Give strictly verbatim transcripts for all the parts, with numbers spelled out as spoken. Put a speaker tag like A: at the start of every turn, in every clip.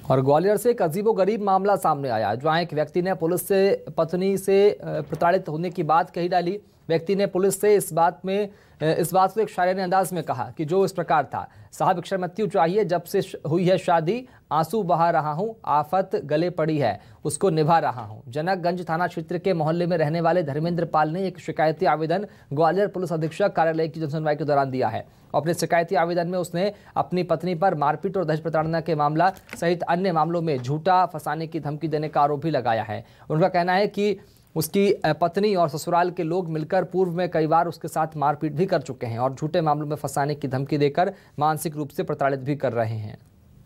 A: और ग्वालियर से एक अजीबोगरीब मामला सामने आया, जहां एक व्यक्ति ने पुलिस से पत्नी से प्रताड़ित होने की बात कही डाली। व्यक्ति ने पुलिस से इस बात में इस बात को एक शायराना अंदाज में कहा कि जो इस प्रकार था, साहब अक्षर मृत्यु चाहिए, जब से हुई है शादी आंसू बहा रहा हूं, आफत गले पड़ी है उसको निभा रहा हूं। जनकगंज थाना क्षेत्र के मोहल्ले में रहने वाले धर्मेंद्र पाल ने एक शिकायती आवेदन ग्वालियर पुलिस अधीक्षक कार्यालय की जनसुनवाई के दौरान दिया है। अपने शिकायती आवेदन में उसने अपनी पत्नी पर मारपीट और दहेज प्रताड़ना के मामला सहित अन्य मामलों में झूठा फंसाने की धमकी देने का आरोप भी लगाया है। उनका कहना है कि उसकी पत्नी और ससुराल के लोग मिलकर पूर्व में कई बार उसके साथ मारपीट भी कर चुके हैं और झूठे मामलों में फंसाने की धमकी देकर मानसिक रूप से प्रताड़ित भी कर रहे हैं।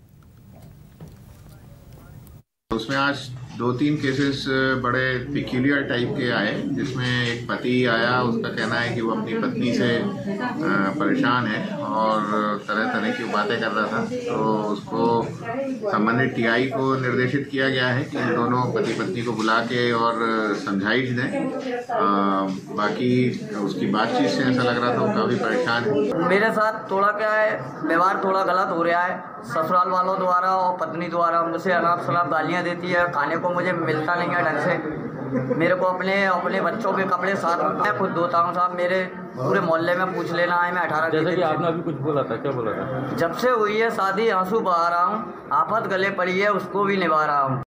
B: उसमें आज दो तीन केसेस बड़े पिक्यूलियर टाइप के आए, जिसमें एक पति आया, उसका कहना है कि वो अपनी पत्नी से परेशान है और तरह तरह की बातें कर रहा था। तो उसको संबंधित टीआई को निर्देशित किया गया है कि दोनों पति पत्नी को बुला के और समझाइश दें। आ, बाकी उसकी बातचीत से ऐसा लग रहा था वो काफ़ी परेशान है।
C: मेरे साथ थोड़ा क्या है, व्यवहार थोड़ा गलत हो रहा है ससुराल वालों द्वारा और पत्नी द्वारा। मुझसे अनाप शनाप गालियाँ देती है, खाने को मुझे मिलता नहीं है ढंग से। मेरे को अपने अपने बच्चों के कपड़े साथ में मैं खुद धोता हूँ साहब। मेरे पूरे मोहल्ले में पूछ लेना है। मैं अठारह
D: जैसे कि आपने अभी कुछ बोला था, क्या बोला था?
C: जब से हुई है शादी आंसू बहा रहा हूँ, आफत गले पड़ी है उसको भी निभा रहा हूँ।